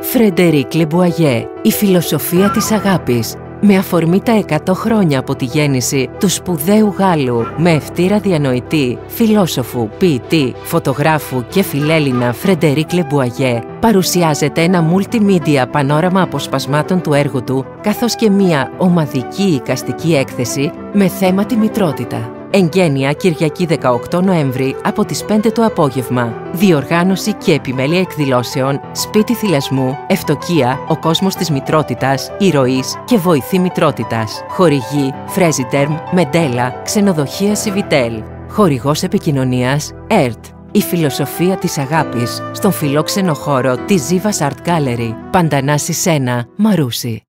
Φρεντερίκ Λεμπουαγιέ, η φιλοσοφία της αγάπης. Με αφορμή τα 100 χρόνια από τη γέννηση του σπουδαίου Γάλλου με ευτήρα διανοητή, φιλόσοφου, ποιητή, φωτογράφου και φιλέλληνα Φρεντερίκ Λεμπουαγιέ, παρουσιάζεται ένα multimedia πανόραμα αποσπασμάτων του έργου του, καθώς και μία ομαδική εικαστική έκθεση με θέμα τη μητρότητα. Εγγένεια Κυριακή 18 Νοέμβρη από τις 5 το απόγευμα. Διοργάνωση και επιμέλεια εκδηλώσεων Σπίτι Θυλασμού, Ευτοκία, ο κόσμος της μητρότητας, ηρωής και βοηθή μητρότητας. Χορηγή Φρέζιτερμ, Μεντέλα, Ξενοδοχεία Σιβιτέλ. Χορηγός επικοινωνίας ΕΡΤ. Η φιλοσοφία της αγάπης στον φιλόξενο χώρο της Ζίβας Art Gallery. Παντανάσης 1, Μαρούσι.